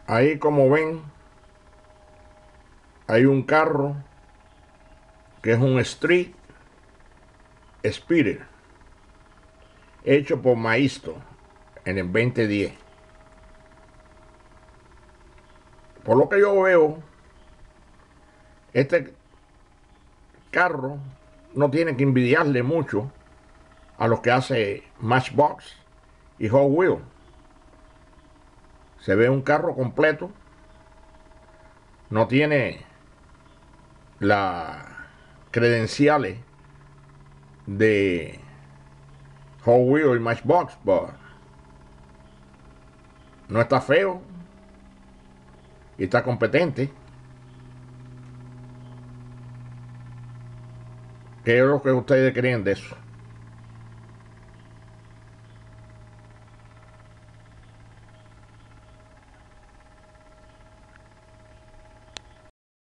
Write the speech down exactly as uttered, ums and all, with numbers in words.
Ahí, como ven, hay un carro que es un Street Spirit hecho por Maisto en el dos mil diez. Por lo que yo veo, este carro no tiene que envidiarle mucho a los que hace Matchbox y Hot Wheels. Se ve un carro completo, no tiene las credenciales de Hot Wheels y Matchbox, pero no está feo y está competente. ¿Qué es lo que ustedes creen de eso?